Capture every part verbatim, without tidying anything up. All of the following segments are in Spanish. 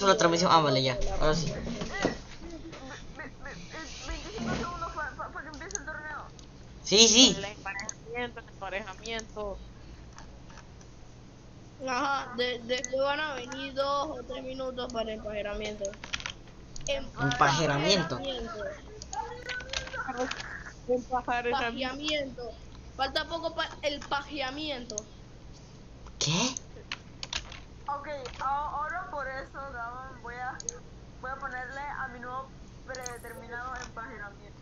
la transmisión. Ah, vale, ya. Ahora sí. veinticinco segundos para que empiece el torneo. Sí, sí. El emparejamiento, el emparejamiento. Ajá, de, después van a venir dos o tres minutos para el empajeramiento. Empajeramiento. Pajeamiento. Falta poco para el pajeamiento. ¿Qué? Ok, ahora por eso, Gabón, voy a, voy a ponerle a mi nuevo predeterminado empajeramiento.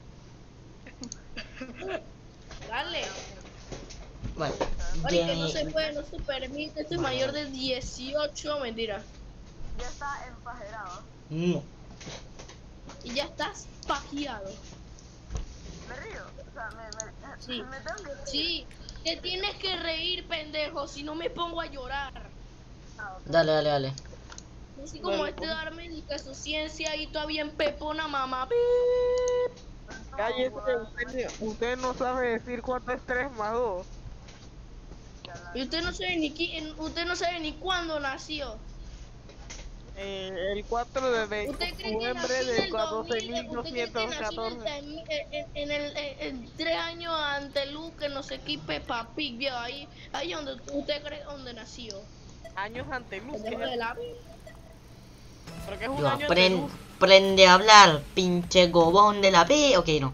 Dale. Vale. Oye, que no se puede, no se permite. Esto es mayor de dieciocho, mentira. Ya está empajerado. No. Y ya estás pajeado. Me río, o sea, me, me, Sí. me tengo que reír. Sí, te tienes que reír, pendejo, si no me pongo a llorar. Ah, ok. Dale, dale, dale. Así como este darme ni que su ciencia y todavía en pepona, mamá. Cállese, usted, usted no sabe decir cuánto es tres más dos. Y usted no sabe ni qui- usted no sabe ni cuándo nació. Eh, el cuatro de ¿Usted cree que nació noviembre en de el dos mil? mil ¿Usted cree que nació en el, catorce. tem- en, en el en, en tres años ante Luz que no se equipe papi, viejo? Ahí, ahí donde usted cree donde nació. Años ante luz. Pendejo ¿Qué es de la... Creo que es un Yo año ante aprende, luz. aprende a hablar, pinche gobón de la B. Ok, no.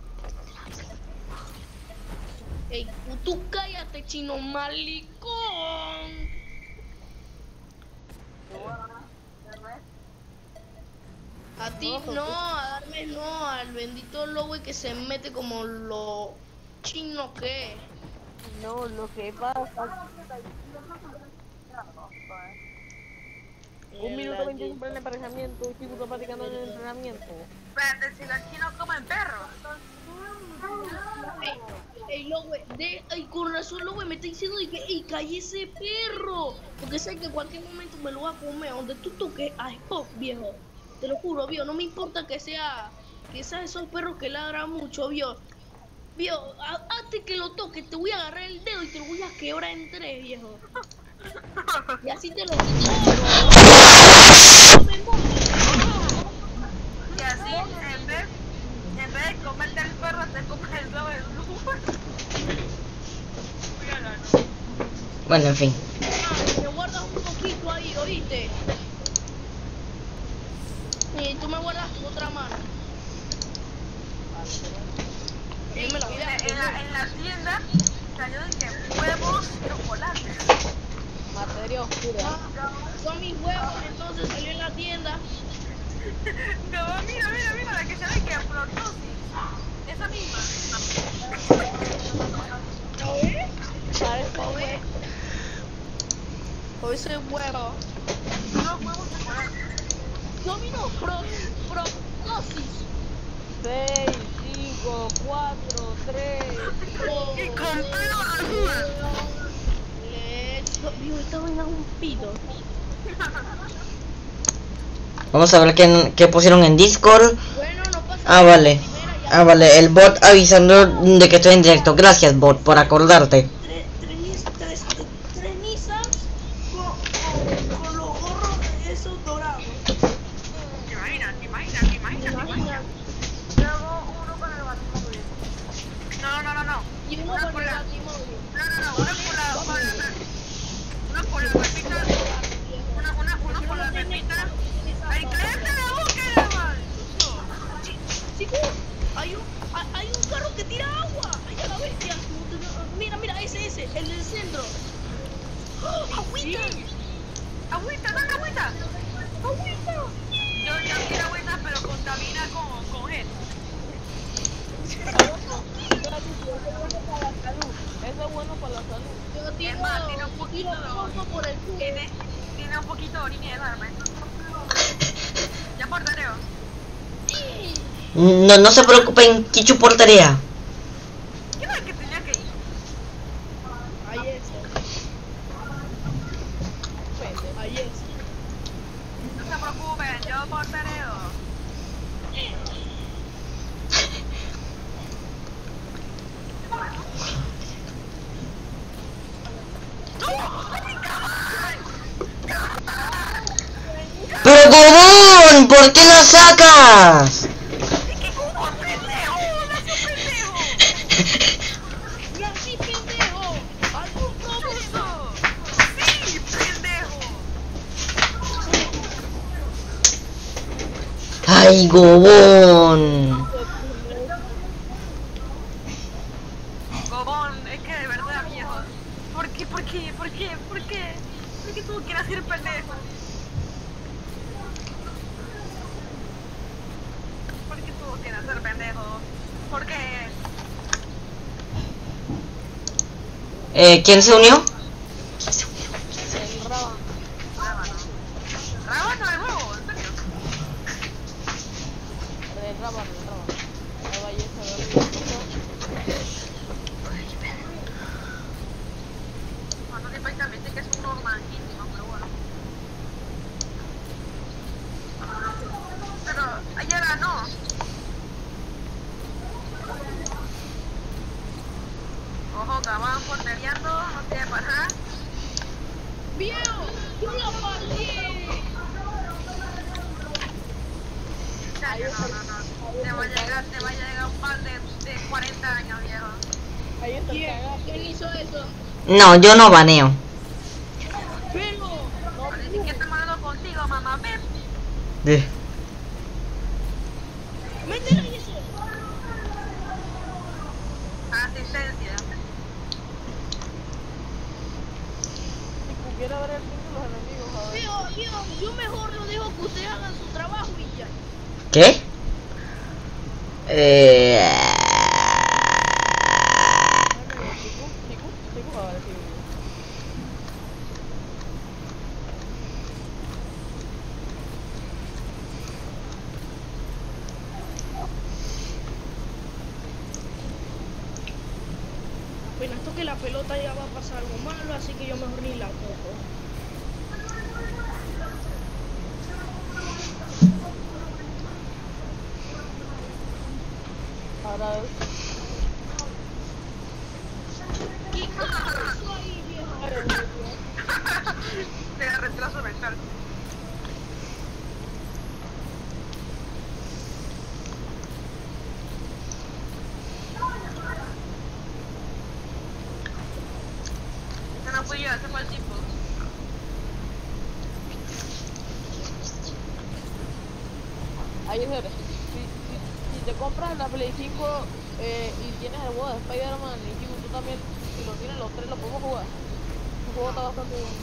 Ey, tú cállate, chino malicón. A ti no, a darme no, al bendito lobo y que se mete como lo chino que es. No, lo que pasa. Un minuto veinticinco para el emparejamiento. Un minuto practicando el entrenamiento. Espérate, si los chinos comen perros. Ey, ey, lobo, de, ay, con razón, lobo, me está diciendo de que, ey, calle ese perro. Porque sé que en cualquier momento me lo va a comer. Donde tú toques a Spock, viejo. Te lo juro, viejo, no me importa que sea, que sea esos perros que ladran mucho, viejo. Viejo, a- antes que lo toque, te voy a agarrar el dedo y te lo voy a quebrar en tres, viejo. Y así te lo quito. No me mojes. Y así, en vez, en vez de comerte el perro, te comes el globo de luz. Bueno, en fin. Ah, me guardas un poquito ahí, ¿oíste? Y tú me guardas tu otra mano. Y Yo me la en, voy a la, en, la, en la tienda salió de que huevos, chocolate. Materia oscura. Ah, son mis huevos, entonces salió en la tienda. No, mira, mira, mira, la que se ve que aflortosis. Esa misma. ¿Lo ves? Parece ¿Lo ves? O ese huevo. Unos huevos chocolate. Domino pro, proptosis. seis, cinco, cuatro, tres. Y con pelo azul. Leche. Vivo, esta vaina es un pito. Vamos a ver qué, qué pusieron en Discord. Bueno, no pasa Ah, nada, vale. la primera ya- Ah, vale. El bot avisando de que estoy en directo. Gracias, bot, por acordarte. Tres, tres, nis- tres, tres Nissans con, con, con los gorros esos dorados. Imagínate, imagínate, imagínate, imagínate. Luego uno con el batimóvil. No, no, no, no. Y uno Una con con el la- batimóvil. No, no, no. Uno con la, con la, uno con la pepita. Una, una, uno con la pepita. ¡Ay, cállate la boca, hermano! Chicos, hay un, hay, hay un carro que tira agua. Ay, a la bestia. Mira, mira, ese, ese, el del centro. ¡Oh, agüita! ¡Agüita, dame agüita! ¡Agüita! Yo, yo quiero agüita, pero contamina con, con gel. Eso es bueno para la salud. Yo tiro, Es más, tiene un yo poquito tiro de poco por el culo. Tiene, tiene un poquito de orina y de darme. Ya por tarea. No, no se preocupen, Kichu por tarea. ¿Qué era que tenía que ir? Ahí es. Ahí es. No se preocupen, yo por tarea. ¡No! ¡Ay, cabal! ¡Cabal! Gobón, ¿por qué la sacas? ¡Qué Gobón, pendejo! ¡Nació pendejo! ¡Nací pendejo! ¡Algún promozo! ¡Sí, pendejo! Ay, Gobón. Gobón, es que de verdad, viejo. ¿Por qué, por qué, por qué, por qué? ¿Por qué tú quieres ser pendejo? ¿Por qué tú quieres ser pendejo? ¿Por qué? Eh, ¿quién se unió? El Raba. Rábano. Rábano de nuevo, ¿en serio? El Raba, el Raba. La belleza de Bueno, que prácticamente que es un normalísimo, pero bueno. Pero ayer no. Ojo, cabrón, portereando, no te bajar. ¡Viejo! ¡Yo la pateé! Chacho, no, no, no. Te va a llegar, te va a llegar un par de, de cuarenta años, viejo. Ahí está el ¿Quién? cagazo. ¿Quién hizo eso? No, yo no baneo. ¡Pero! No, ni siquiera estoy hablando contigo, mamá, ven. Eh, ¡Métela en eso! Asistencia. Si pudiera ver el fin de los enemigos, a ver. Viejo, viejo, yo mejor lo dejo que ustedes hagan su trabajo y ya. ¿Qué? Eh... Chico, chico, chico, a ver si. Bueno, esto que la pelota ya va a pasar algo malo, así que yo mejor ni la toco. Ahora es. ¿Qué pasó ahí, viejo? Ay, Dios mío. Te da retraso mental. Ese no fui yo, ese fue el tipo. Ahí es ver. Si, si, si te compras la Play cinco eh, y tienes el juego de Spider-Man y Chico, tú también, si lo tienes los tres, lo podemos jugar. El juego está bastante bueno.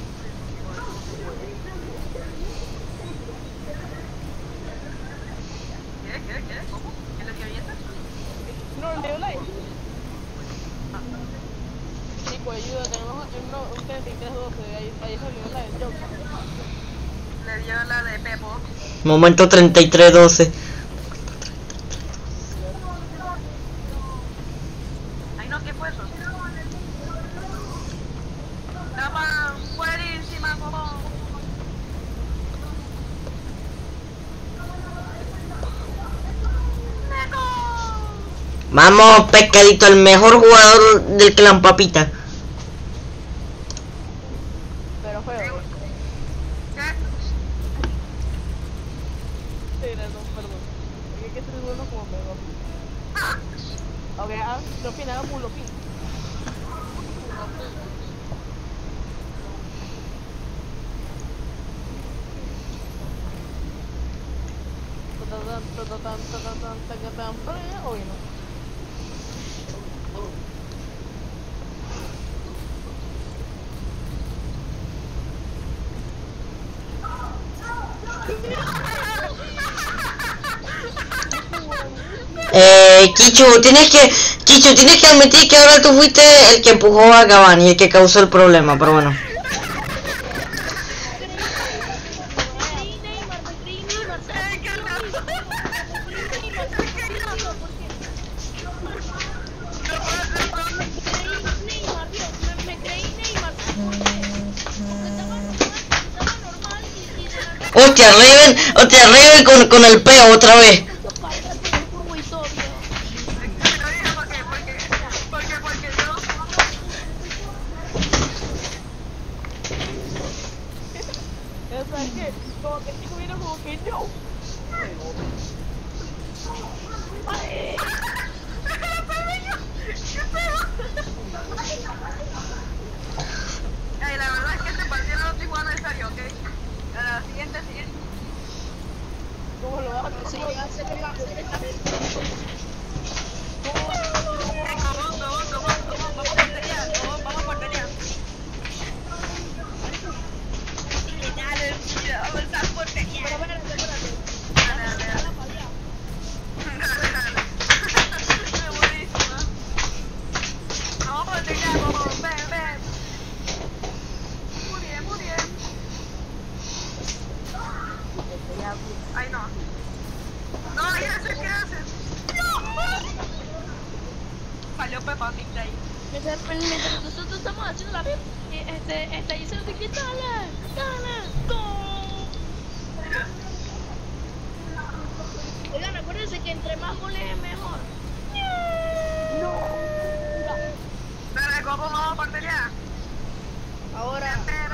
¿Qué? ¿Qué? ¿Qué? ¿Cómo? ¿Qué le dio billeta? No, el de online. Chico, ayuda, tenemos uno, un treinta y tres doce, ahí, ahí salió online, yo. Le dio la de Pepo. Momento treinta y tres doce. Ay no, ¿qué fue eso? Estaba buenísima, como. Vamos, pescadito, el mejor jugador del clan Papita. Pero feo. ¿Qué? Sí, no, perdón. Porque hay que ser bueno como mejor. Ok, ah, lo fin, hagamos un lopín. Hoy no. Eh, Kichu, tienes que, Kichu, tienes que admitir que ahora tú fuiste el que empujó a Cavani y el que causó el problema, pero bueno. Creí Neymar, me creí Neymar, ¿sabes? ¿Qué Yo tal? mismo. Me creí Neymar, ¿sabes por qué lo digo? Porque me creí Neymar, Dios, me, me creí Neymar, ¿sabes por qué? Porque estaba normal, estaba normal y, y de la nada Hostia, Raven, hostia, Raven con, con el peo otra vez. mucho para por el curvo y todo, viejo. Te lo digo porque, porque, porque, porque yo. O sea, es que, como que Chico viene como que yo. Ey, la verdad es que este partido no estoy jugando en serio, ¿ok? La siguiente, siguiente. ¿Cómo lo vas a hacer? Sí, ya se le va a hacer esta vez. Eh, cobón, cobón, cobón, cobón, vamos por pelea, cobón, vamos por pelea. Dale, vamos a por pelea. Pero espérate, espérate. Dale, dale, dale. Dale para allá. Dale, dale. Es buenísima. Vamos por pelea, cobón, ven, ven. Muy bien, muy bien. Ay, no. No, ya sé qué haces. Salió Peppa Pig de ahí. Mientras, mientras nosotros estamos haciendo la vida, este, está diciendo que dale, dale, go. Oigan, acuérdense que entre más goles es mejor. Dale, cobón, vamos por pelea. Ahora, Pero...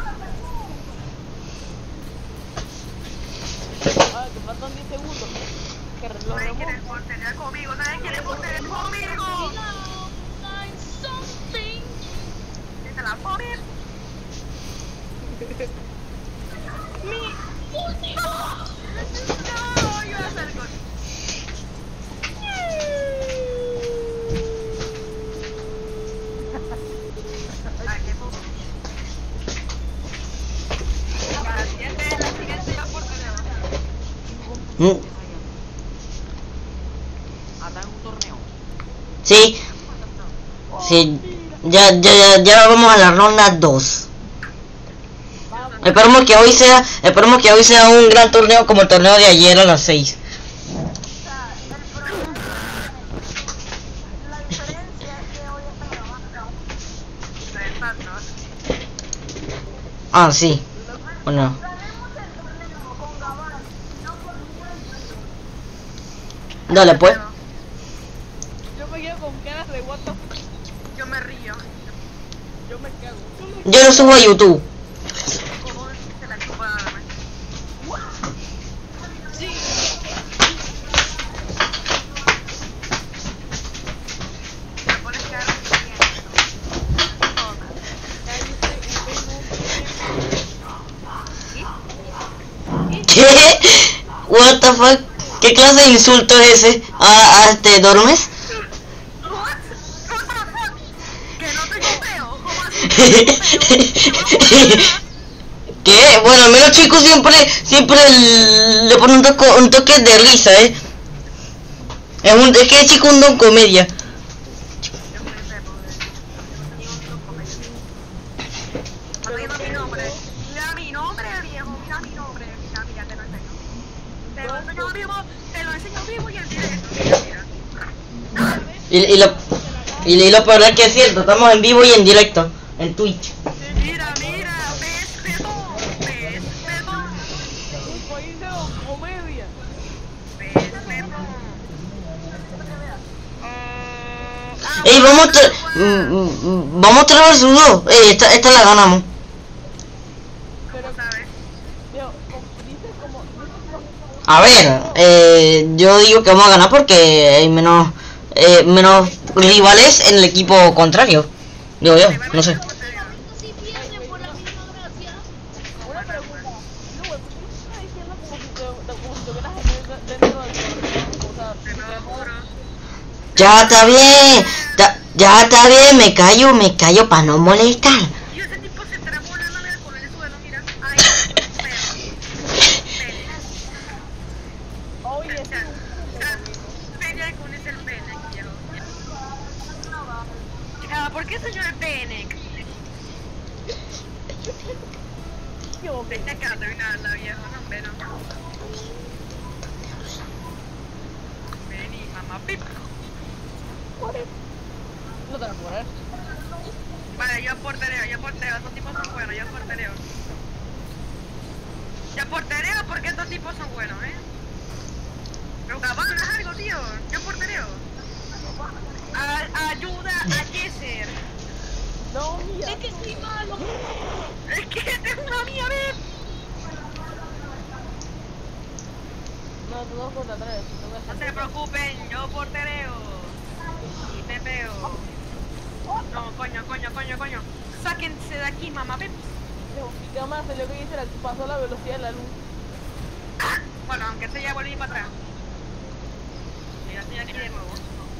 Ah, te faltan diez segundos. Que reloj Nadie quiere remonta. portería conmigo, nadie quiere portería conmigo. nine something. Y se la ponen. Mi último. No, iba a hacer gol. Ay, qué puto. La siguiente, la siguiente ya portería. Mm, Hasta en un torneo. Sí, sí, ya, ya, ya, ya vamos a la ronda dos. Esperemos que hoy sea, esperemos que hoy sea un gran torneo como el torneo de ayer a las seis. La diferencia es que hoy está grabando. Exacto. Ah, sí. Bueno. Dale, pues. Yo me quedo con caras de what the fuck. Yo me río. Yo me cago. Yo lo subo a YouTube. Como se la chupa darme. Sí. Me pones cara de ¿Qué? What the fuck? ¿Qué clase de insulto es ese? ¿Ah, ah, te duermes? What? What the fuck? Que no tengo peo. ¿Cómo así? Que no tengo peo? ¿Qué? Bueno, al menos chicos siempre, siempre le ponen un toque, un toque de risa, ¿eh? Es, un, es que el chico un don comedia. Yo me sé, porque ni un truco me dice. Mira mi nombre. Mira mi nombre, viejo. Mira mi nombre. Mira, mira, te lo enseño. Te lo enseño vivo. Te lo enseño vivo y en directo. Mira, mira. Y, y lo y, y lo peor es que es cierto, estamos en vivo y en directo, en Twitch. Mira, mira. Ves, perdón. Ves, perdón. Un país de comedia. Ves, perdón. Ah, Ey, vamos tres, mm, mm, vamos tres versus dos. Ey, esta, esta la ganamos. ¿cómo sabes? Yo, como, dices como, dices como, A ver, eh, yo digo que vamos a ganar porque hay menos, eh, menos rivales en el equipo contrario. Digo yo, no sé. Si pierden por la misma gracia. una pregunta. No, güey, ¿por qué estás diciendo como si te, te- como si te hubieras dentro dentro del torneo? O sea, Te lo juro. Ya está bien, ya, ya está bien, me callo, me callo para no molestar. Y ese tipo se trabó la mano con el suelo, mira. Ay, perro. Pene. oye, O sea, o sea, pene con ese el pene, viejo. Ah, ¿por qué señor el pene? yo, Vete acá a terminarla, viejo. No, hombre, no. Vení, mamá, pip. no te la puedo ver. Vale, yo portereo, yo portero. Estos tipos son buenos, yo portereo. Yo portereo porque estos tipos son buenos, ¿eh? Pero capaz no es algo, tío. Yo portereo. A- ayuda a Jesser. No, mira. Es que soy malo. Es que es una mía, ¿ves? jugando dos contra tres. No se preocupen, yo portereo. Y te pego. No, coño, coño, coño, coño. Sáquense de aquí, mamá. Ven. Mi cámara salió que dice, pasó la velocidad de la luz. Bueno, aunque sea ya volví para atrás. Y ya estoy aquí de nuevo.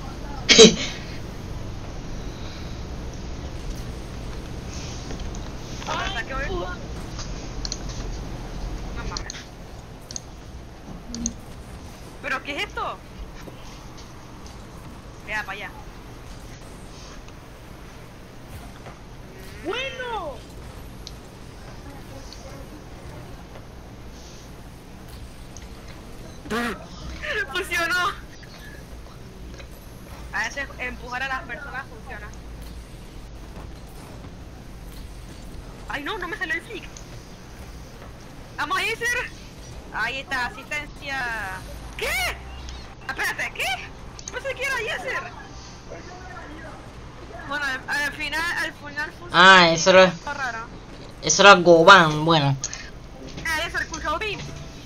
¿Hasta qué voy? No mames. ¿Pero qué es esto? Vea para allá. Bueno. ¡Funcionó! A veces empujar a las personas funciona. ¡Ay no! ¡No me salió el flick! ¡Vamos a ir! Ahí está, asistencia. ¿Qué? Espérate, ¿qué? Pensé que era Yeser. Bueno, al, al final, al final funcionó. Ah, eso era, Está raro. eso era Goban, bueno. Ah, Yeser, escuchó bien.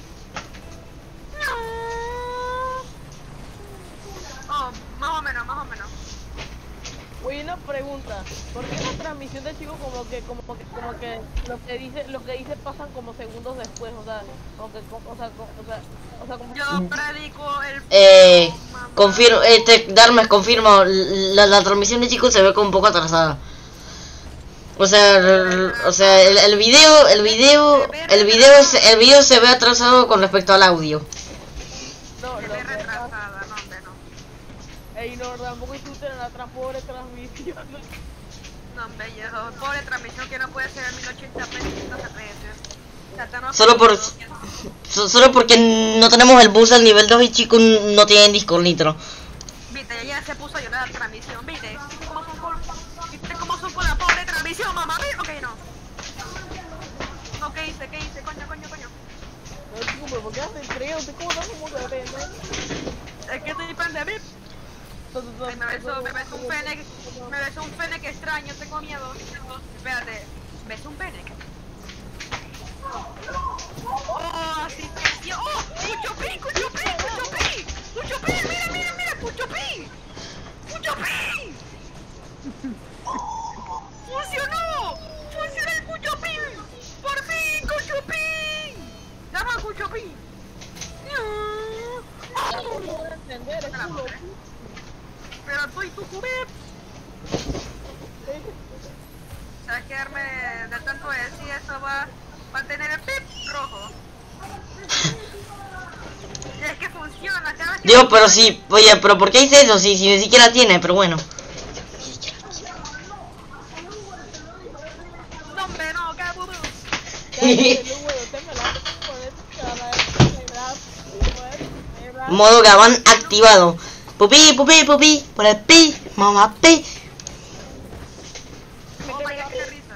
Oh, más o menos, más o menos. Oye, una pregunta, ¿por qué la transmisión de chicos como que, como que, como que lo que dice, lo que dice pasan como segundos después, o sea, como que, como- o sea, como- o sea, o sea, como Yo predico el... Eh, mamá. confirmo, este, Darmes, confirmo, la, la transmisión de chicos se ve como un poco atrasada. O sea, r- o sea, el, el video, el video, el video, se- el video se ve atrasado con respecto al audio. no, Se lo ve que pasa, retrasada, no, hombre, no. ey, no, tampoco insulten a la tra- pobre transmisión. No, hombre, viejo. Pobre transmisión que no puede ser en mil ochenta p F P S. Satanás Solo por, todo. so- solo porque no tenemos el bus al nivel dos y chicos no tienen disco nitro. Viste, ella se puso a llorar la transmisión, viste. ¿Viste cómo son con, ¿viste cómo son con la pobre transmisión, mamá? ¿Viste? Ok, no. No, ¿qué hice? ¿Qué hice? Coño, coño, coño. No, chico, pero ¿por qué hacen trío? ¿Usted cómo no como de repente? Es que estoy pendiente, ¿viste? Ay, me besó, me besó un fennec, me besó un fennec extraño, tengo miedo. Espérate, besó un fennec. Oh, asistencia. Oh, Cuchopí, Cuchopí, Cuchopí, Cuchopí, mira, mira, mira, Cuchopí, Cuchopí. Funcionó, funcionó el Cuchopí, por fin, Cuchopí. Llama a Cuchopí. No puedo entender, es culo. Pero estoy tu cubet. ¿Sabes qué, Arme? De tanto decir eso va, va a tener el pip rojo. Y es que funciona cada vez que... Digo, pero sí, oye, pero ¿por qué hice eso? Si, si ni siquiera tiene, pero bueno. No, hombre, no, qué aburrido. Modo Gabán activado. Pupi, pupi, pupi, por el pi, mamá pi. Oh, vaya, qué risa.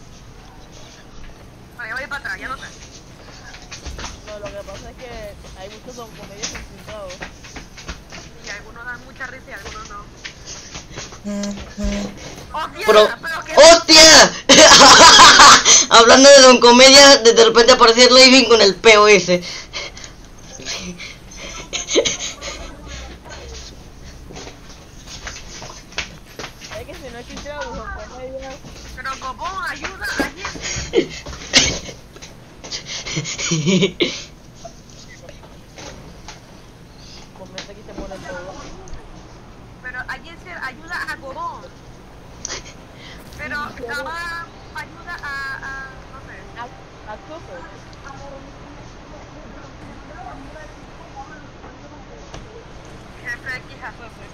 Vale, voy para atrás, ya lo sé. No, lo que pasa es que hay muchos don comedias impuntados. Y algunos dan mucha risa y algunos no. ¡Hostia! Pero, pero que... ¡hostia! Hablando de Don Comedia, de de repente apareció Living con el P O S. Es que si no existiera don comedia, Pero Copón, ayuda a gente. comenta aquí te muere todo. Pero alguien se ayuda a Copón. Pero Gabán ayuda a, a... no sé. A, a Coco. Jefe X a jefe.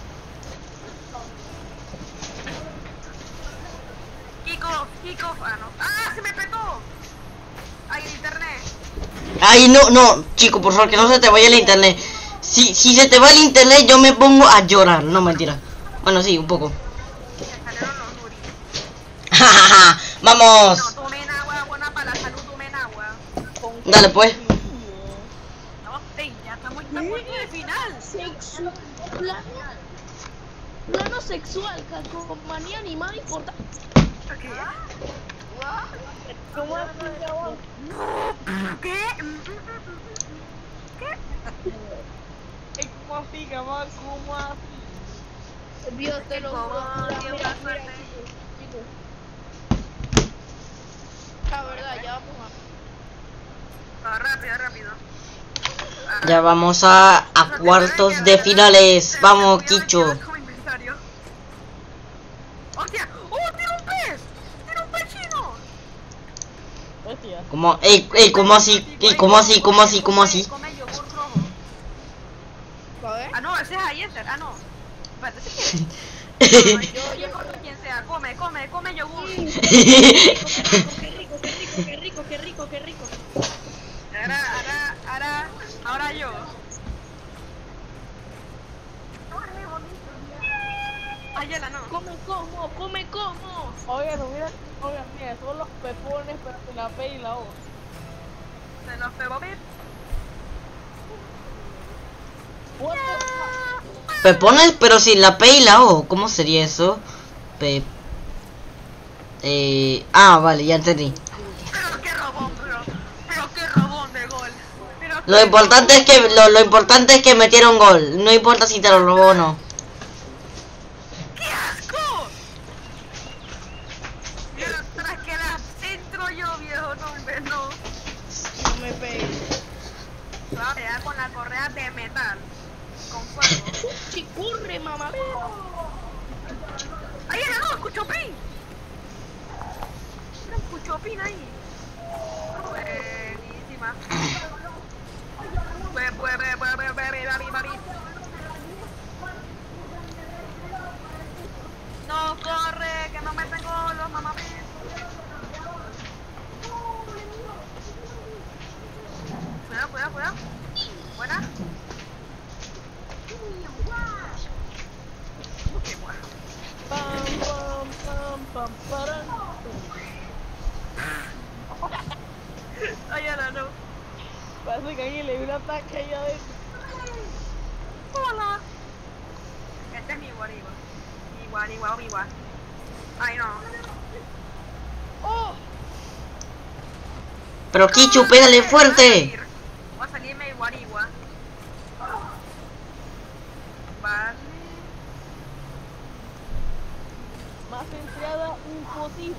Kickoff, kickoff, ah no. ¡Ah! ¡Se me petó! ¡Ay, el internet! Ay, no, no, chico, por favor, que no se te vaya el internet. Si, si se te va el internet, yo me pongo a llorar. No, mentira. Bueno, sí, un poco. Me salieron los nuris. Jajaja, No, vamos. tomen agua, buena para la salud, tomen agua. Dale, pues. No, ey, ya estamos en cuarto de final. Sexual. Plano, plano sexual, calcomanía animada importa. ¿Qué? ¿Cómo así, cabrón? ¿Qué? ¿Qué? llama Kuma. Dios te lo juro. Como Mira, tiene mira, una mira, suerte. chicos, chicos. La verdad, ya vamos a... Ah, rápido, rápido. Ah, Ya vamos a, a cuartos de finales. Vamos, Kicho. ¡Hostia! ¡Oh, tiene un pez! ¡Tiene un pez chino! Hostia. ¿Cómo? Ey, ey, ¿cómo así? Ey, ¿cómo así? ¿Cómo así? ¿Cómo así? Come yogur rojo. A ver. Ah, no, ese es Ayeser. Ah, no. Espérate, ese quién es. Yo, yo por quien sea. Come, come, come yogur. Qué rico, qué rico, qué rico, qué rico, qué rico. Ahora, ahora, ahora, ahora yo. Ayela, no. Come como, come como. Oigan, mira, oigan, mira, son los pepones, pero sin la P y la O. Se los pegó Pip. What the fuck? Pepones, pero sin la P y la O. ¿Cómo sería eso? Pe... Eh... Ah, vale, ya entendí. Pero qué robón, bro. Pero qué robón de gol. Pero Lo qué importante es que lo, lo importante es que metieron gol. No importa si te lo robó o no. ¡Qué asco! Pero tras que las entro yo, viejo, no, hombre, no. No me pegues. Te voy a pegar con la correa de metal. Con fuego. Chicurre, mamá. ¡Ahí era, no! ¡Escuchopín! Era un cuchopín ahí. Buenísima. Bue, bue, bue, bue, bue, bue, babi, babi. No, corre, que no me tengo los mamá. Cuidado, cuidado, cuidado. Buena. Qué bueno. Pam, pam, pam, pam, paran. Ay, ahora no. Parece que alguien le dio un ataque ahí adentro. Hola. Este es mi guariba. Mi guariba, mi guariba. Ay, no. Oh, Pero Kichu, pégale fuerte. Va a salir mi guariba. Vale. Más entrada imposible.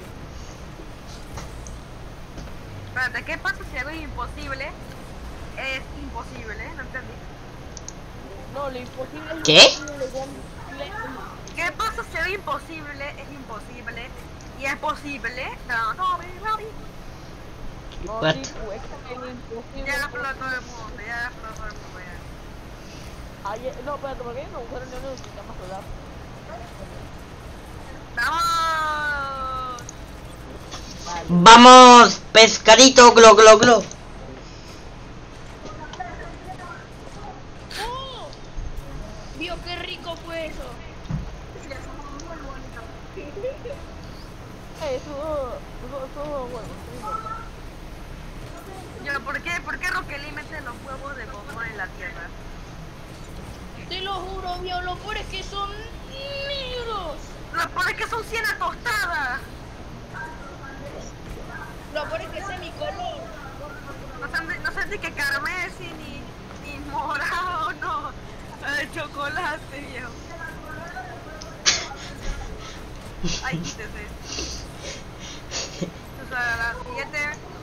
Espérate, ¿qué pasa si algo es imposible? Es imposible, ¿no entendí? No, lo imposible es ¿Qué? imposible, ya- ¿Qué pasa si algo imposible es imposible? Y es posible. No, no, baby, baby. No, What? tipo, es que el imposible. Ya explotó el mundo, ya explotó el mundo, ya. Ayer, no, espérate, porque hay un agujero negro que se llama solar. ¡Vamos! Vale. Vamos, pescadito, glo, glo, glo. oh. Dios, qué rico fue eso. Eh, eso, eso, eso, bueno, Yo, ¿por qué, ¿por qué Rocket League mete los huevos de Pokémon en la tierra? Te lo juro, viejo, lo peor es que son negros. Lo peor es que son cien tostadas. Lo peor es que ese es mi color. No sé, no sé ni que carmesí ni, ni morado, no. El chocolate, viejo. Ay, quítese. O sea, la siguiente.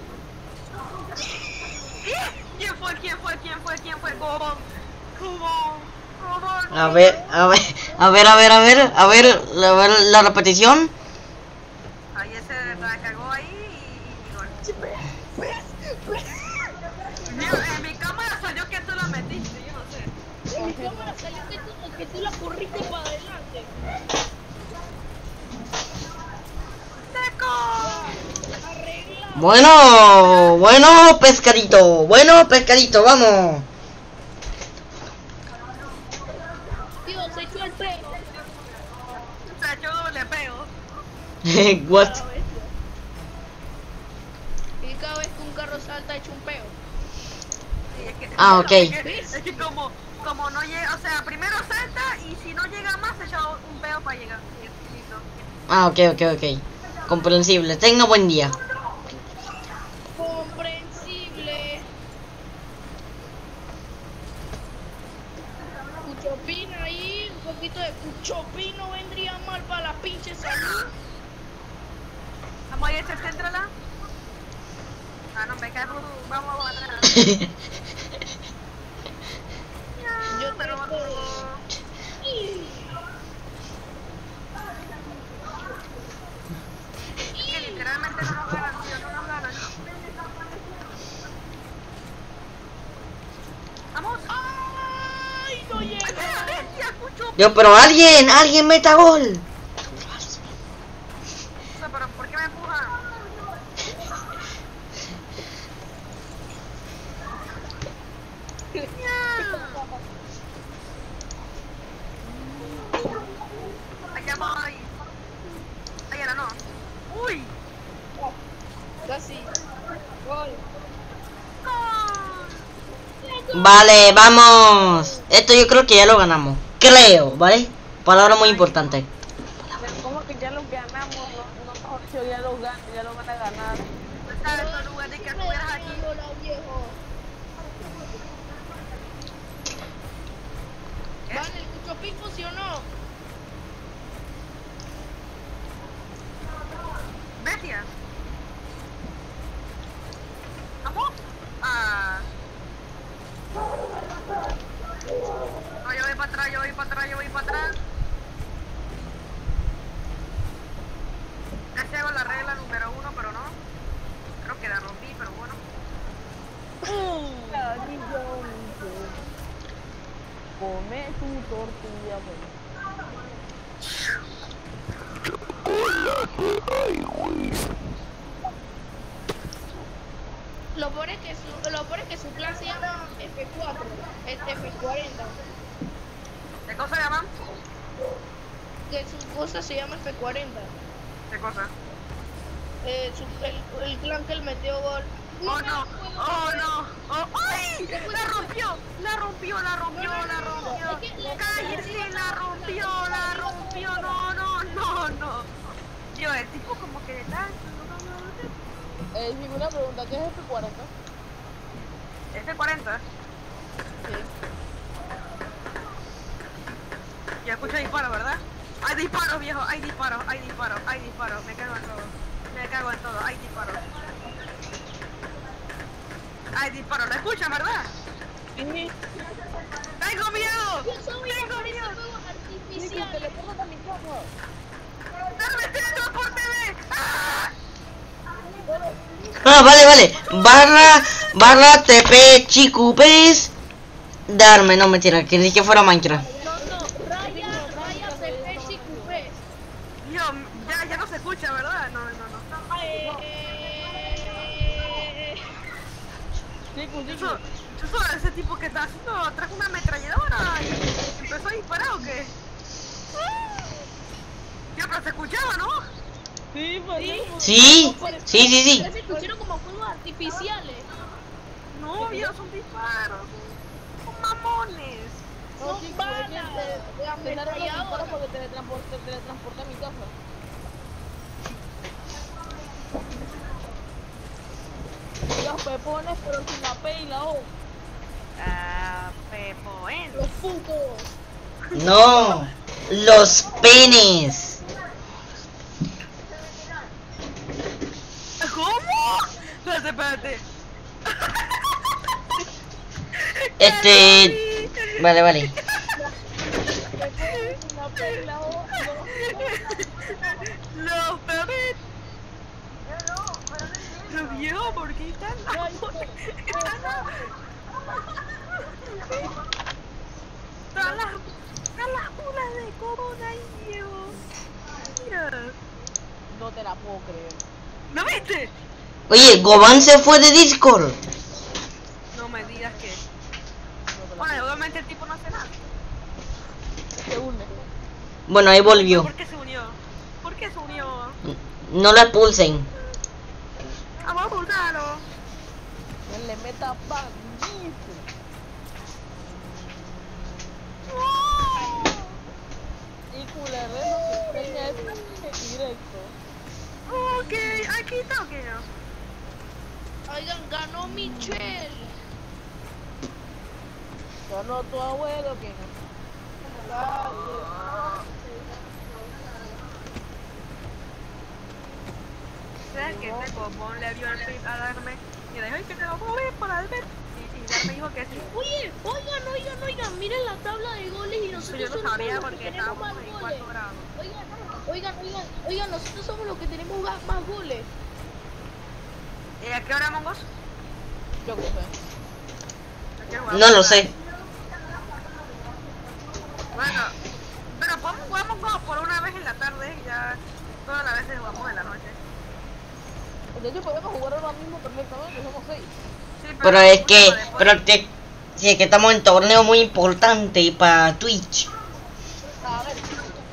¿Quién fue? ¿Quién fue? ¿Quién fue? ¿Quién fue? ¿Cómo? ¿Cómo? ¿Cómo? A ver, a ver, a ver, a ver, a ver, a ver, la, a ver la repetición. Ahí ese la cagó ahí y, y gol. Dios, en mi cámara salió que tú la metiste, yo no sé. En mi cámara salió que tú, que tú la corriste para adelante. ¡Seco! Arregla. Bueno, bueno, pescadito, bueno, pescadito, vamos. Dios, se echó el pelo. O sea, yo doble pego. What? Cada vez. Y cada vez que un carro salta, echa un peo. Sí, es que, Ah, ok. Es que, es que como, como no llega, o sea, primero salta y si no llega más se echa un pedo para llegar. Sí, listo. Ah, ok, ok, ok. Comprensible. Tenga buen día. Comprensible. poquito de cuchopí no vendría mal para la pinche salud. Vamos a ir a echar céntrala. Ah, no, me cae por... Vamos a atrás. Yo pero... Es que literalmente no nos ganan, tío, no nos ganan. ¡Vamos! ¡Ay, no llega! ¡Bestia, escucho! Yo, pero alguien, alguien meta gol. O sea, pero ¿por qué me empujan? Allá voy. Allá no, no. ¡Uy! Casi. Gol. Vale, vamos. Esto yo creo que ya lo ganamos. Creo, ¿vale? Palabra muy importante. ¿Cómo que ya lo ganamos? No, no, mejor dicho, ya lo gan- ya lo van a ganar. ¿Sabes el lugar de que estuvieras aquí? Hola, viejo. ¿Qué? Vale, el cuchopí funcionó. ¡Bestia! ¿Vamos? Ah. No, yo voy para atrás, yo voy para atrás, yo voy para atrás. Casi hago la regla número uno, pero no. Creo que la rompí, pero bueno. Come tu tortilla, pues. Lo peor es que su, lo peor es que su plan se llama F cuatro, este F cuarenta. ¿Qué cosa llaman? Que su cosa se llama F cuarenta. ¿Qué cosa? Eh, su, el, el clan que él metió gol. ¡Oh, me no! la puedo ¡Oh, creer. no! ¡Oh, ¡ay! ¡La rompió! ¡La rompió! ¡La rompió! ¡La rompió! ¡Cállese! ¡La rompió! ¡La rompió! ¡No, no, no, no! Yo, el tipo como que de tal... Eh, digo una pregunta, ¿qué es F cuarenta? F cuarenta. Sí. Ya escucho disparos, ¿verdad? ¡Hay disparos, viejo! ¡Hay disparos! ¡Hay disparos! ¡Hay disparos! Me cago en todo. Me cago en todo. ¡Hay disparos! ¡Hay disparos! ¿Lo escuchan, verdad? Sí. ¡Tengo miedo! Yo soy ¡Tengo por miedo! esos juegos Sí, que artificiales. teleporta a mi casa. ¡Dame teletransporte! ¡Ah! Ah, vale, vale. Barra, barra T P chicupes. Darme, no mentira, que ni que fuera Minecraft. No, no, raya, raya, P P, C Q P. Yo, ya, ya no se escucha, ¿verdad? No, no, no. Eh, Chico, Yo, chico. so- yo soy ese tipo que está haciendo, trajo una ametralladora y empezó a disparar, ¿o qué? Ya, pero se escuchaba, ¿no? Sí, pues. Sí, sí, sí, sí. se escucharon como fuegos artificiales. No, viejo, son disparos. Son mamones. No, Son chico, balas es que te- de te daron los disparos ametralladoras. porque teletransporté, teletransporté a mi casa. Los pepones, pero sin la P y la O. Ah, Pepo, ¿eh? Los putos. No, los penes. ¿Cómo? Espérate, espérate. Este, vale, vale. Pepones sin la P y la O. Los bebés. Pero viejo, ¿por qué están No, las yo- Están las... Están las... Están las bolas de corona ahí, viejo. Mira. No te la puedo creer. ¿Lo viste? Oye, Goban se fue de Discord. No me digas que... No te la Bueno, obviamente el tipo no hace nada. Se une. Bueno, ahí volvió. ¿Por qué se unió? ¿Por qué se unió? No lo expulsen. Vamos a pulsarlo. Que le meta bandido. Y culero lo que enseña es directo. Ok, aquí está, ok, no. Oigan, ganó Michelle. Ganó tu abuelo que no. ¿Sabes que este copón le dio el pip a darme? Y le dijo, ay, que te lo moví por Albert. Y, y Dar me dijo que sí. Oye, oigan, oigan, oigan, miren la tabla de goles y nosotros Yo no somos sabía los que porque tenemos estábamos más en goles. cuarto grado. Oigan, oigan, oigan, oigan, nosotros somos los que tenemos ga- más goles. ¿Y a qué hora, Mongos? Yo qué sé. Yo quiero jugar No lo por sé. Bueno, pero podemos jugamos como por una vez en la tarde y ya todas las veces jugamos en la noche. De hecho, podemos jugar ahora mismo perfectamente, somos seis. Sí, Pero es que, escúchame, después- pero que, sí, es que estamos en torneo muy importante para Twitch. A ver,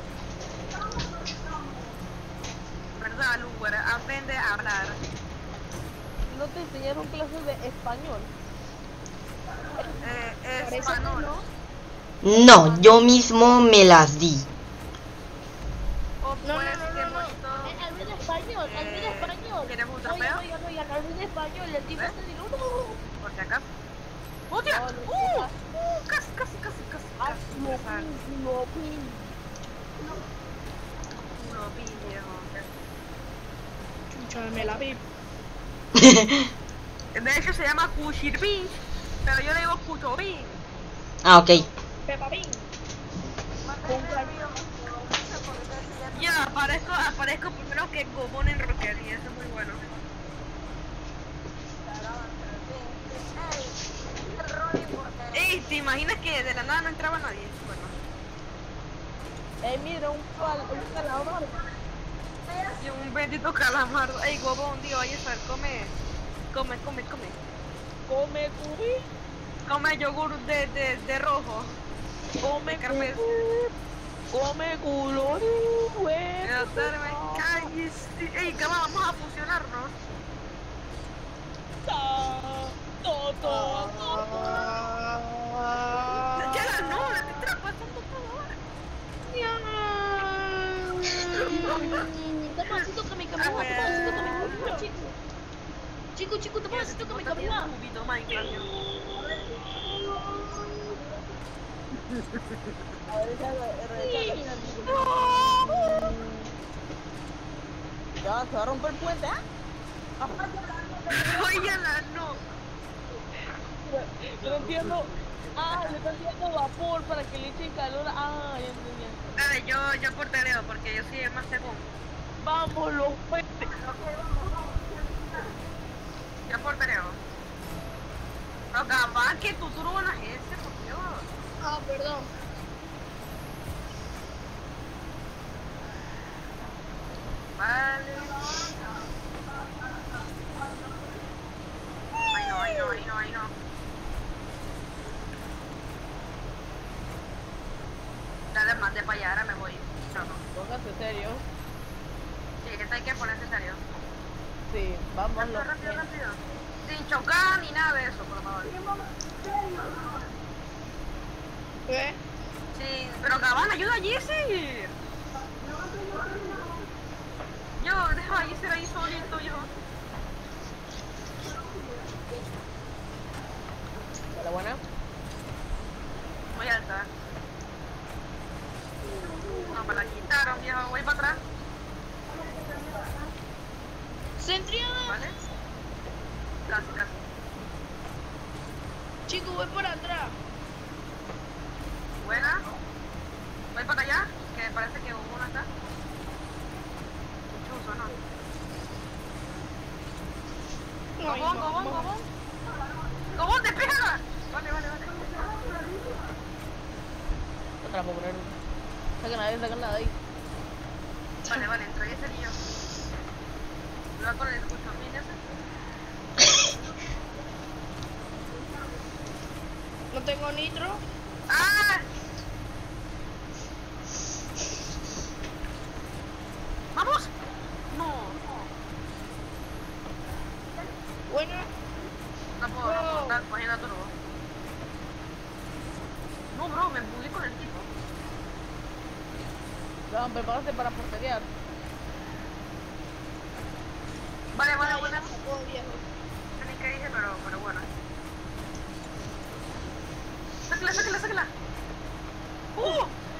¿Verdad, Lugar? Aprende a hablar. ¿no te enseñaron clases de español? Eh, Parece que español. no. No, yo mismo me las di. O No, no, pues, no, qué no, no. bonito. Eh, Olvida español, olvida Eh, español. ¿quieres un Oigan, trofeo? oigan, oigan, olvida español. El tipo ¿Eh? se dijo, no. Por si acaso. ¡Hostia! No, no, ¡Uh! no. ¡Uh! Casi, casi, casi, casi. Ah, casi. no, Pasar. no, pin. Uno, pi, viejo. Chucha, me la vi. De hecho se llama Cuchirpin, pero yo le digo Cuchopin. Ah, ok. Peppa Pig. Ya, aparezco, aparezco primero que Gobón en Rockery, eso es muy bueno. Ey, ¿te imaginas que de la nada no entraba nadie? Bueno. Eh, mira, un, pal, un calamar. Y un bendito calamar. Ey, Gobón, digo, oye, Sar, come, come, come, come. Come cubí, Come yogur de, de, de rojo. come De carmes. cubí, come culo, güey. Ya, darme, cállese. Ey, ¿qué va? Vamos a fusionarnos. Ya, no, le te está pasando todo ahora. Toma, así toca mi camisa, toma, así toca mi camisa, chico. Chico, chico, toma, así toca mi camisa. Cubito Minecraft. Ya, se va a romper el puente, ¿ah? Óyala, no. Yo no entiendo. Ah, le están tirando vapor para que le echen calor. Ah, ya entendí. Dale, yo, yo portereo porque yo soy el más según. Vamos, los peces. Yo portereo. No, capaz que tu turbo no es ese, por Dios. Ah, perdón. Vale. Ay, no, ay, no, ay, no, ay, no. Dale, mande para allá, ahora me voy. No, no. Póngase serio. Sí, que hay que ponerse serio. Sí, vamos, Rápido, los rápido, peces. rápido. Sin chocar ni nada de eso, por favor. ¿Qué? Sí, pero Cabana, ayuda a Jesse. Yo, deja a Jesse ahí solito, yo. Hola, buena. Muy alta. No, me la quitaron, viejo. Voy para atrás, Centriada. ¿vale? Casi, casi. Chico, voy por atrás. Buena. Voy para allá, que parece que hubo una acá. Chuzo, ¿no? Ay, Gobón, ma- Gobón, ma- Gobón. Gobón, despega. Vale, vale, vale. Otra para poner una. Sacan la de, sacan la de ahí. Vale, vale, entró ese niño. Lo va con el escucho, mira ese. No tengo nitro. ¡Ah! ¡Vamos! No, Bueno, no puedo, no puedo estar cogiendo turbo. No, bro, me empugué con el tipo. Van, prepárate para porterear. Vale, vale, ay, vale. ya me sacó, viejo. No sé ni qué dije, pero, pero bueno. Sácala, sácala, sácala. ¡Uh!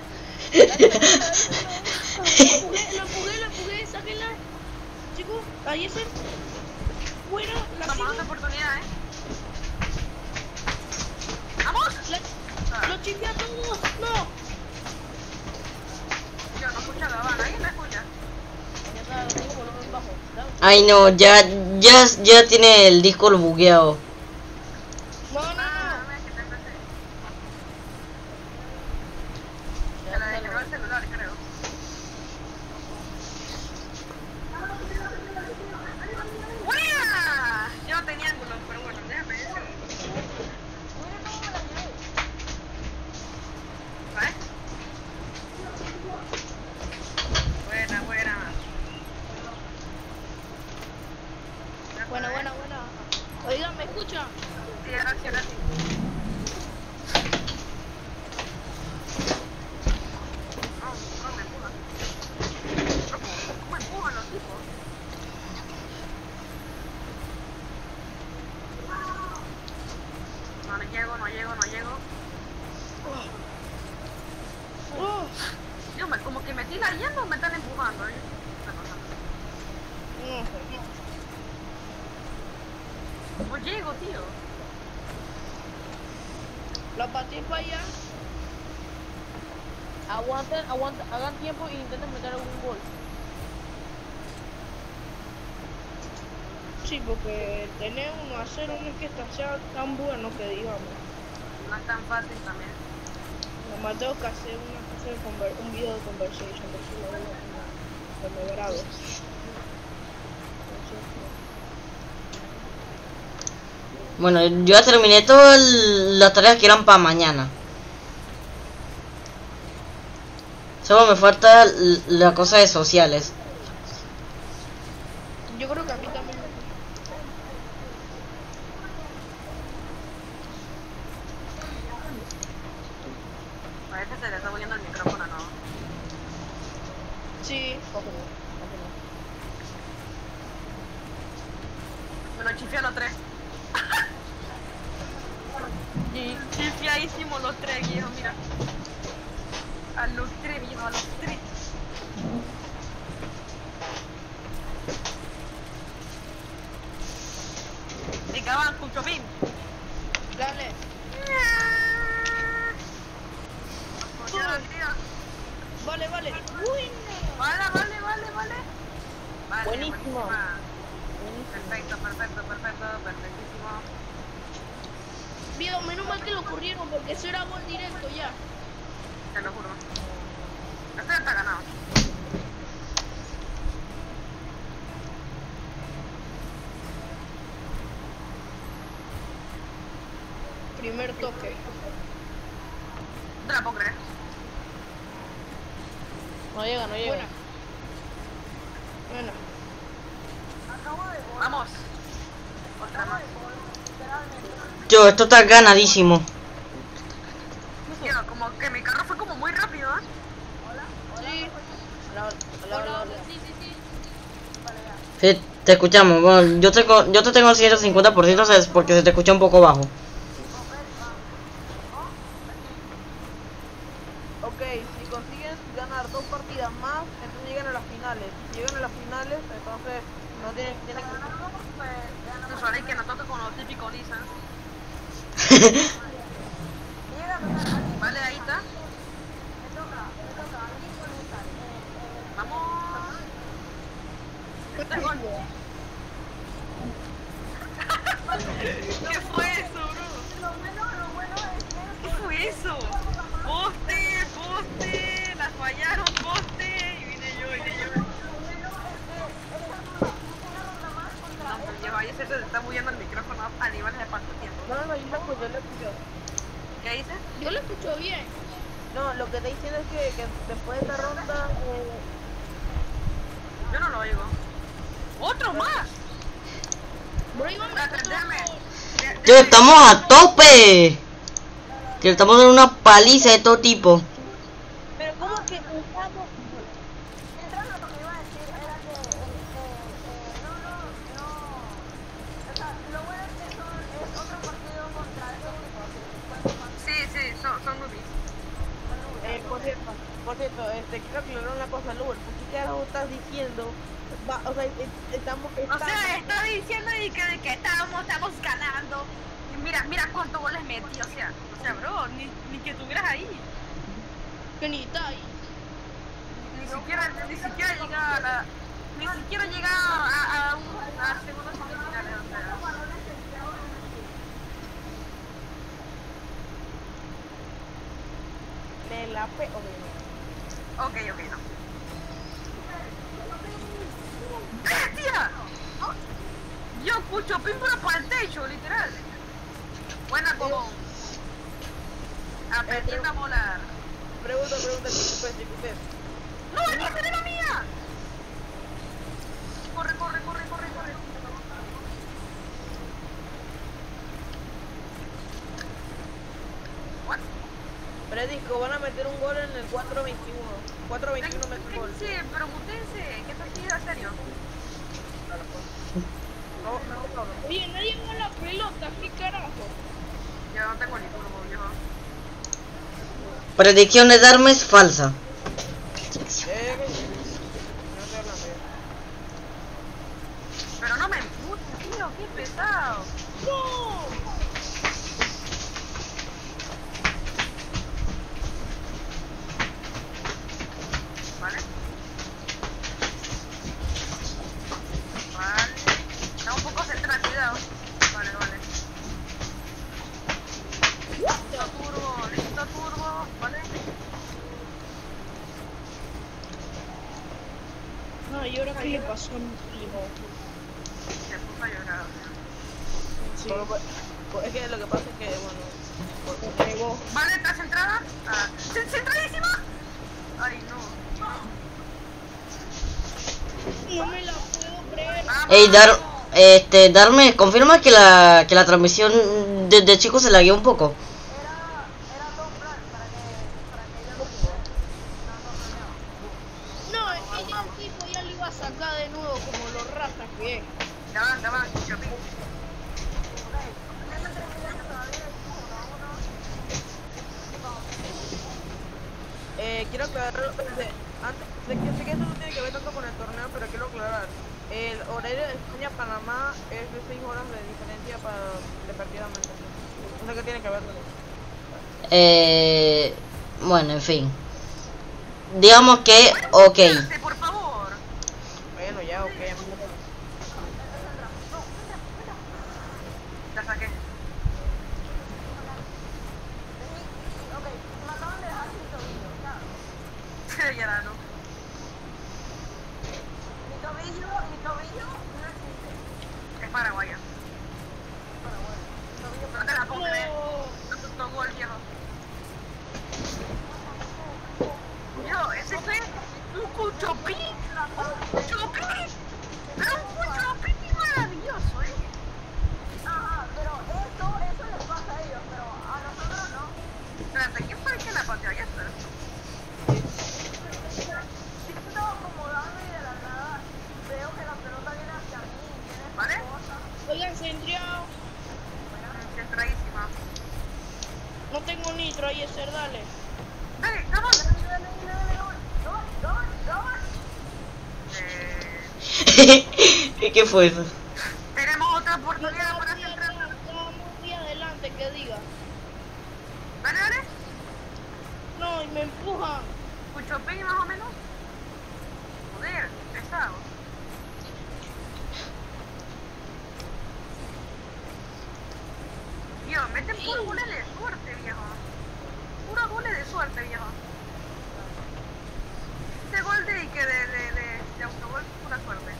empujé, lo empujé, lo empujé, sáquenla. Chicos, ahí ese. Fuera, la Estamos sigo. dando oportunidad, ¿eh? ¡Vamos! La- Lo chingué a todos. No. Yo no escucho la bala, ¿alguien me escucha? Ya está, tengo volumen bajo. ¿Sabes? Ay no, ya, ya, ya tiene el disco bugueado. No, no, Ah, no. no, es que te empecé. Ya Se la está, descargó el celular, creo. ¡Buena! Yo no tenía ángulo, pero bueno, déjame ver. ¿Sabes? Buena, buena. Buena, buena, buena. Oigan, ¿me escuchan? Sí, ahora sí, ahora sí. No, no me empujan. ¿Cómo empujan los tipos? No, no llego, no llego, no llego. Oh, Dios, me, como que me estoy cayendo o me están empujando. ¿Eh? no sé. No llego, tío. La patí para allá. Aguanten, aguanten, hagan tiempo e intenten meter algún gol. Sí, porque tener uno a cero no es que esta sea tan bueno que digamos. No es tan fácil también. Nomás tengo que hacer una cosa de conver un video de conversation, por si lo veo cuando me grabo. Bueno, yo ya terminé todas las tareas que eran para mañana. Solo me falta l- la cosa de sociales. Yo creo que a mí también me Parece que se le está volviendo el micrófono, ¿no? Sí. Continúa, continúa. Me lo chifié a los tres. Y chifiadísimo los tres, viejo, mira. A los tres, viejo, a los tres. Venga, van, escucho bien. Dale. Vale, vale. Uy, Vale, vale, vale, vale. Vale, Buenísimo. buenísima. Perfecto, perfecto, perfecto, perfectísimo. Viejo, menos mal que lo corrieron porque eso era gol directo ya. Te lo juro. Este está ganado. Primer toque. No te la puedo creer. No llega, no llega. Buena. Buena. Vamos. Otra más. Yo, esto está ganadísimo. Tío, como que mi carro fue como muy rápido, ¿eh? Sí. Hola, hola, hola, hola. Sí, sí, sí. Sí, te escuchamos. Bueno, yo, tengo, yo te tengo el ciento cincuenta por ciento ¿sabes? Porque se te escucha un poco bajo. Ok, si consiguen ganar dos partidas más, entonces llegan a las finales. Si llegan a las finales, entonces no tienen, tienen que... No sabéis que nosotros con los típicos Nissan. Vale, ahí está. Vamos. Este es gol. ¿Qué fue eso, bro? ¿Qué fue eso? Poste, poste, las fallaron, poste. Y vine yo, vine yo. No, pero lleva ahí se te está moviendo el micrófono a niveles de cuánto tiempo. No, no, yo lo escucho, yo lo escucho. ¿Qué dices? Yo lo escucho bien. No, lo que te diciendo es que, que después de esta ronda... Eh, Yo no lo oigo. ¡Otro más! Bro, iban a Espérate, déjame. de- Yo, déjame- estamos a tope. Que estamos dando una paliza de todo tipo. pero ¿cómo que estamos...? Sí, sí, son, son nubis. Eh, por cierto, por cierto, este, quiero aclarar una cosa, Luber, ¿por qué carajo estás diciendo? Va, o sea, estamos, O estamos... sea, está diciendo de que, de que estamos, estamos ganando. Y mira, mira cuántos goles metí, o sea, o sea, bro, ni, ni que estuvieras ahí. Que ni está ahí. Ni siquiera, ni siquiera llegar a la, ni siquiera llegar a, a, un, a segundos semifinales, o sea. De la P, ok, Ok, ok, no. ¡Bestia! Yo escucho pímpora por el techo, literal. Buena como. Aprendiendo a volar. pregunta, pregunta, chico, chico, usted. ¡No, esa es la mía! Corre, corre, corre, corre, corre. What? Predisco, van a meter un gol en el cuatro veintiuno. cuatro veintiuno mete un gol. Sí, pero mutense, ¿qué tal si es en serio? No, no, no, no. Oye, nadie va a la pelota, ¿qué carajo? Yo no tengo ni turbo, viejo. Predicción de Darmes falsa. Eh, no estoy hablando ya. Pero no me emputes, tío, qué pesado. ¡No! ¿Vale? Vale. Está un poco central, cuidado. Vale, vale. Listo turbo, listo turbo, ¿vale? No, ¿y ahora qué le pasó a mi primo? Se puso a llorar. Sí, Solo pues- pues es que lo que pasa es que, bueno, por- me pegó. ¿Vale? ¿Estás centrada? Ah, ¿cen- ¿centradísima? Ay, no. No me la puedo creer. Vamos. Ey, Dar, este, Darme, confirma que la, que la transmisión de, de chicos se lagueó un poco. No, es que ya el tipo ya le iba a sacar de nuevo como los ratas que es. Ya van, ya van, Chopin. Eh, quiero aclarar, espérense, antes, sé que, sé que eso no tiene que ver tanto con el torneo, pero quiero aclarar. El horario de España-Panamá es de seis horas de diferencia para respectivamente. No sé qué tiene que ver con eso. Eh, bueno, en fin. Digamos que, ok. Espérate, por favor. Bueno, ya, ok. La saqué. Ya era, ¿no? Es paraguaya. No te la pongo, eh. No. No te tocó el viejo. Yo, ese fue un cuchopín. Un cuchopín. Era un cuchopín maravilloso, eh. Espérate, ¿quién fue el que la pateó? Ya está. ¿Vale? Oigan, centriado. Centradísima. No tengo nitro ahí, ser, dale. Dale, vamos. Eh, ¿Qué fue eso? tenemos otra No oportunidad estaba para muy centrar. atrás, estaba muy adelante, que diga. Dale, dale. No, y me empujan. Cuchopín más o menos. Joder, pesado. Tío, meten puros goles de suerte, viejo. Puros goles de suerte, viejo. Este gol de que de, de, de, de autogol, pura suerte.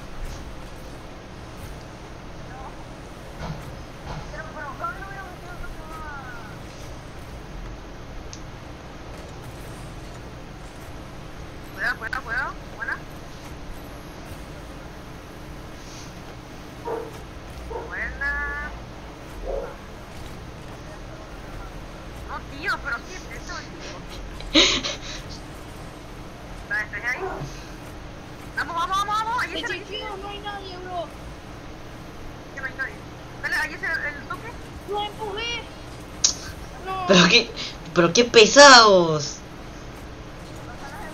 Cuidado, cuidado, cuidado. Buena. Buena. No, tío, pero sí, eso es. La despejé ahí. Vamos, vamos, vamos, vamos. Ahí En está, ahí centriado no hay nadie, bro. no hay nadie. Dale, ahí es el, el toque. Lo empujé. No. Pero qué, pero qué pesados.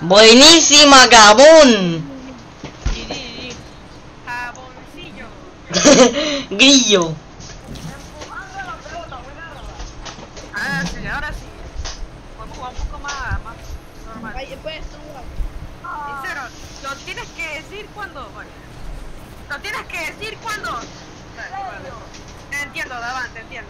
Buenísima, Gabón. Di, di, di. Jaboncillo. Grillo. Ah, sí, ahora sí. Podemos jugar un poco más, más normal. Ay, pues, tú, Sincero, lo tienes que decir cuando. Bueno, lo tienes que decir cuando. Vale, vale. Te entiendo, Davan, te entiendo.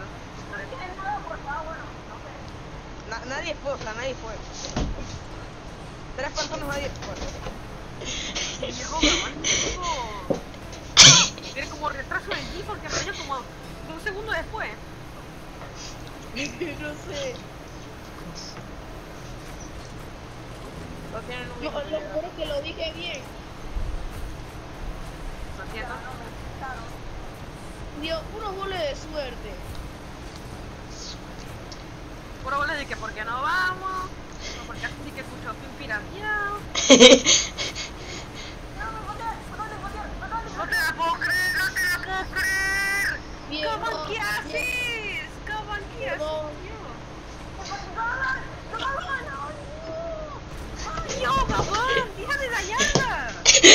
Na- nadie fue, o sea, nadie fue. Tres personas, nadie fue. Y llegó Davan, llegó. Tiene como retraso en G porque me dio como un segundo después. No sé. No tienen un Yo mismo lo nivel. juro que lo dije bien. Lo siento. Dio unos goles de suerte. Puro bola de que porque no vamos. O porque así sí que escucho fin pirateado. No te la puedo creer, no te la puedo creer. Viejo, ¿Cómo que viejo. haces? ¿Cómo que haces? Perdón. Yo, Gabán, deja de dañarla.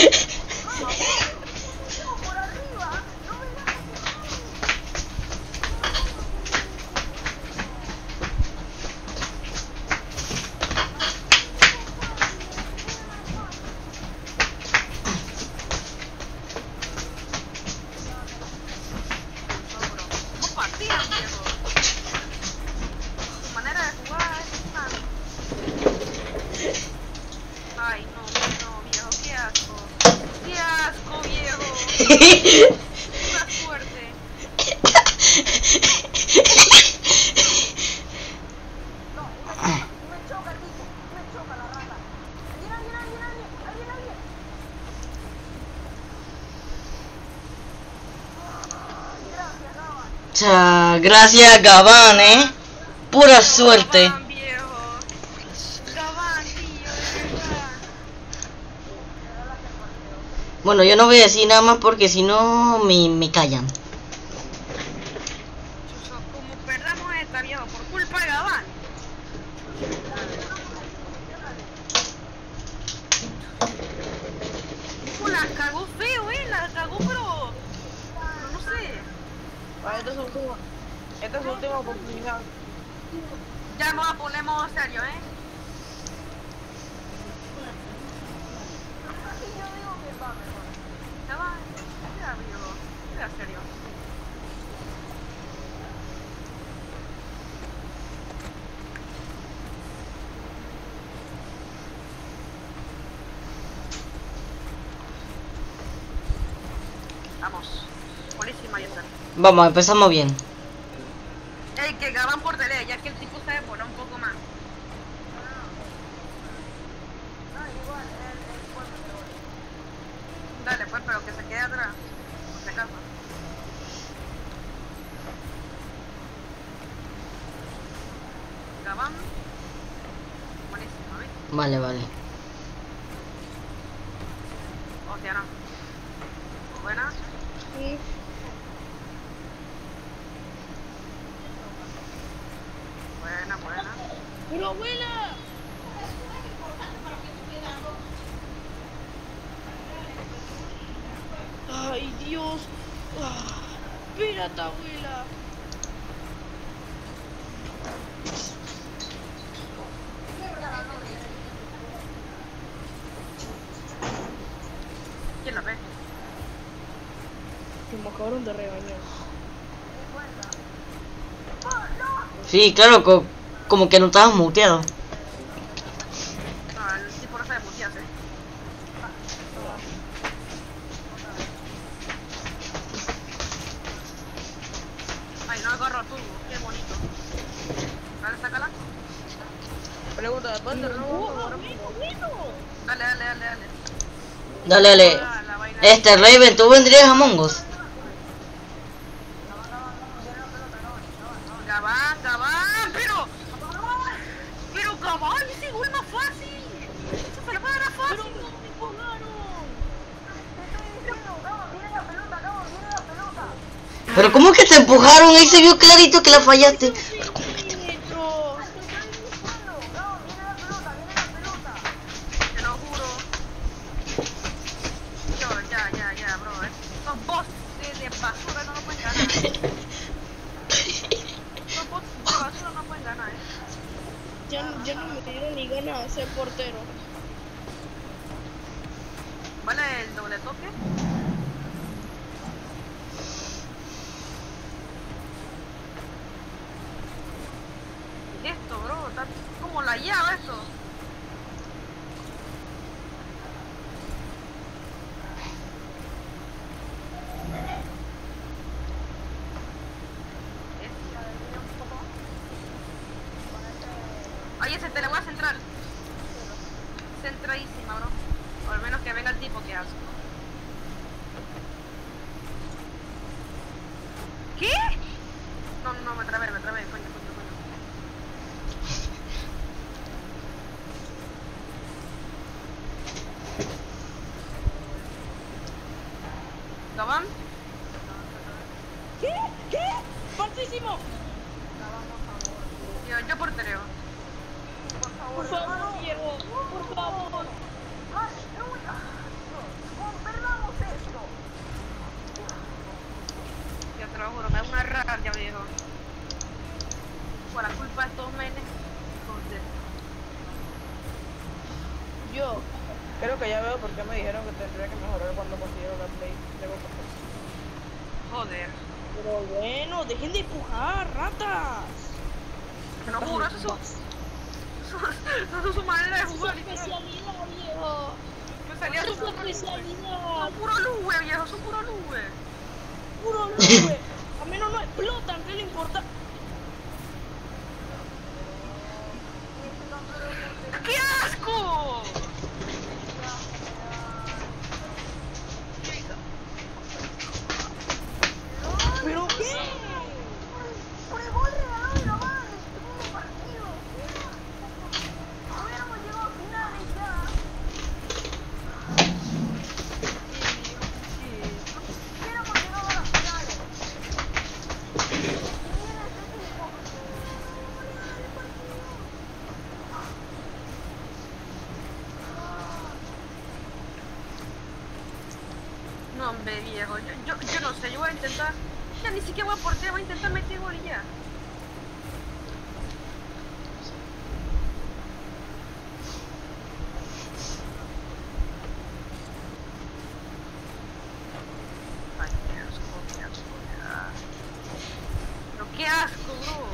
¿Cómo partían, viejo? Tu manera de jugar es una... Ay, no, no, viejo, qué asco. Qué asco, viejo. Pura suerte. Cha, gracias, Gabán, eh. Pura suerte. Gabán, viejo. Gabán, tío, de verdad. Bueno, yo no voy a decir nada más porque si no me, me callan. Chuzo, como perdamos esta, viejo, por culpa de Gabán. Uh, la cagó feo, eh, la cagó, pero... pero no sé. Ah, esta es su última. Esta es su última oportunidad. Ya nos la ponemos serio, eh. Ya va, ya, viejo, ya, serio. Vamos, buenísima, Yester. Vamos, empezamos bien. Ey, que Gabán por tele, ya que el tipo se demora un poco más. Dale, pues, pero que se quede atrás. Por si acaso. Gabán. Buenísimo, ¿ves? Vale, vale. Hostia, no. Buena. Sí. Buena, buena. ¡Pero abuela! ¡Ay, Dios! Ah, espérate, abuela. ¿Quién la ve? Que me acabaron de regañar. Sí, claro, co- como que no estabas muteado. No, el tipo no sabe mutearse. Ay, no agarro tú, qué bonito. Dale, sácala. Pregunta, ¿Panther no ¡Oh, vamos a bueno, jugar? bueno! Dale, dale, dale, dale. Dale, dale. Ah, la vaina. Este, Raven, ¿tú vendrías a Among Us? Gabán, Gabán, pero... Pero Gabán, ese gol más fácil. Esa salvada era fácil. ¡Pero no me jugaron! Pero ¿cómo que te empujaron? Ahí se vio clarito que la fallaste. ¡Centímetros! El ser portero. ¿Vale el doble toque? ¿Qué es esto, bro? Está como la llave esto. Ay, ese te la voy a central. Centradísima, bro. O al menos que venga el tipo que hace. ¿Qué? No, no, me trabé, me trabé, coño, coño, coño. ¿Gabán? ¿Qué? ¿Qué? ¡Falsísimo! Yo, yo portereo. Por favor, viejo, por favor. Yo te lo juro, me da una rabia, viejo. Por la culpa de estos menes. Joder. Yo, Creo que ya veo por qué me dijeron que tendría que mejorar cuando consiguieron la Play. Debo Joder. pero bueno, dejen de empujar, ratas. Te lo juro, eso es su... Eso es su manera de Esa es su jugar. especialidad, viejo. Me salía Esa es su su puro especialidad. Son puro lube, viejo, son puro lube. Puro nube. A menos no explotan, ¿qué le importa? ¡Qué asco! ¿Pero qué? Por el gol regalado de Gabán, segundo partido. Hubiéramos llegado a finales ya. Hubiéramos llegado a las finales. Y viene este tipo. No, hombre, viejo, yo, yo, yo no sé, yo voy a intentar... Ya ni siquiera voy a portear, voy a intentar meter gol y ya. Ay, qué asco, qué asco, qué asco. Pero qué asco, bro.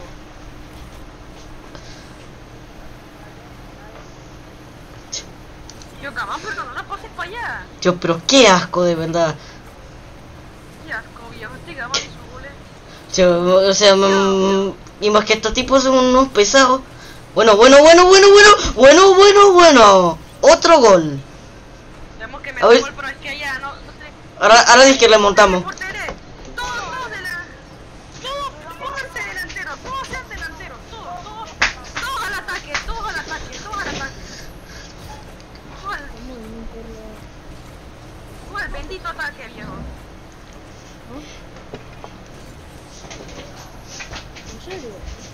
Yo, Gabán, pero no la pases para allá. Yo, pero qué asco, de verdad. Qué asco, viejo, este Gabán y su gol es... Yo, o sea, mm, y más que estos tipos son unos pesados. Bueno, bueno, bueno, bueno, bueno, bueno, bueno, bueno. Otro gol. Tenemos que A meter ver. gol, pero es que allá no, no sé. Ahora, ahora es que le montamos. Portere, todos, todos de la... Todos, pónganse delanteros, todos sean delanteros, todos, todos, todos al ataque, todos al ataque, todos al ataque. Todos al, todos al bendito ataque, viejo. ¿En serio?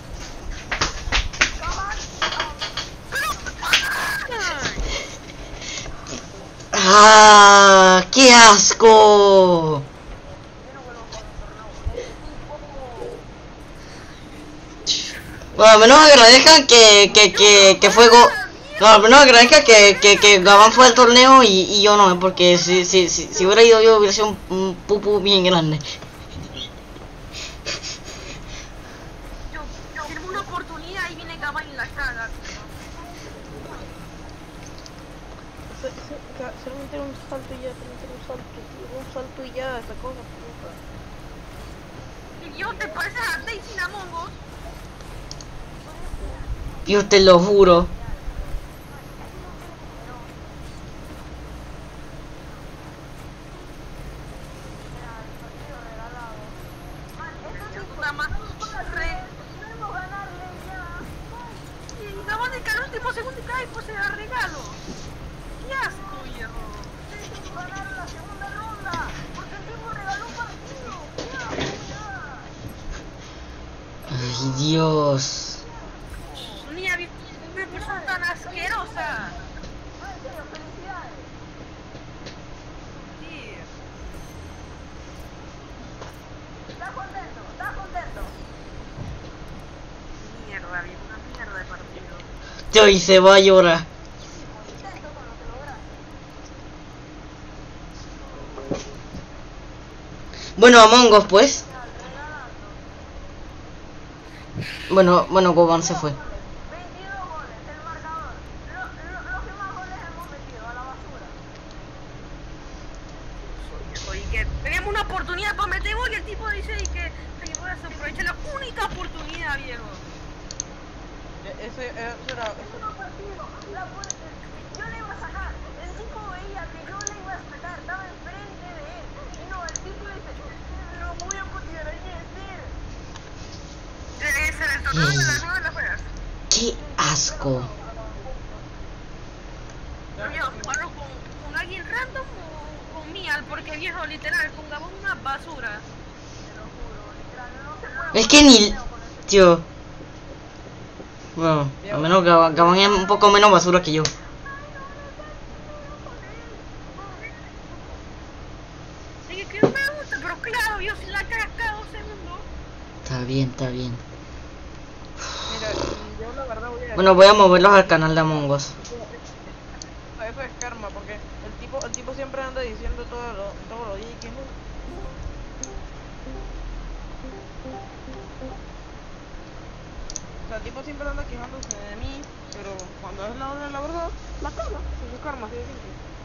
¡Ah! ¡Qué asco! Bueno, al menos agradezcan que, que, que, que fue go... No, al menos agradezcan que, que, que Gabán fue al torneo y, y yo no, porque si, si, si, si hubiera ido yo hubiera sido un, un pupu bien grande. Yo, yo firmo una oportunidad y viene Gabán y la caga. Solamente un salto y ya, solamente un salto, tío, un salto y ya, esta cosa, puta. Yo te pareces a Daisy Namon, vos. Yo te lo juro. Puta más re... Y Gabán de cada último segundo y cae, pues se la regalo. ¡Qué asco, viejo! Ganaron la segunda ronda. Porque el tipo regaló un partido. Ay, Dios. Ni había una persona tan asquerosa. No, en serio, felicidades. Tío. ¿Estás contento? ¿Estás contento? Mierda, viejo, una mierda de partido. Yo y se va a llorar. Bueno, Among Us, pues. Bueno, bueno, Goban se fue. veintidós goles, el marcador. Lo, lo, los que más goles hemos metido a la basura. Oye, que tenemos una oportunidad para meter gol y el tipo dice y que, que voy a aprovechar la única oportunidad, viejo. E- Ese, ese era... ese- Segundo partido, la pu- yo le iba a sacar. El tipo veía que yo le iba a sacar, estaba enfrente de él. Y no, el tipo dice, lo voy a putear, hay que decir. Ese era el torneo de las nueve de las feas. ¡Qué asco! Viejo, jugarlo con, con alguien random o con Mial, porque viejo, literal, pongamos una basura. Es que ni... Tío... Bueno, al menos Gab- Gabón es un poco menos basura que yo. Dije que no me gusta, pero claro, yo si la cagas cada dos segundos. Está bien, está bien. Mira, yo la verdad voy a... Bueno, voy a moverlos al canal de Among Us. Eso es karma, porque el tipo, el tipo siempre anda diciendo todo lo, todo lo y que no. O sea, el tipo siempre anda quejándose de mí, pero cuando es la hora de la verdad, la caga. Eso es karma, así de simple.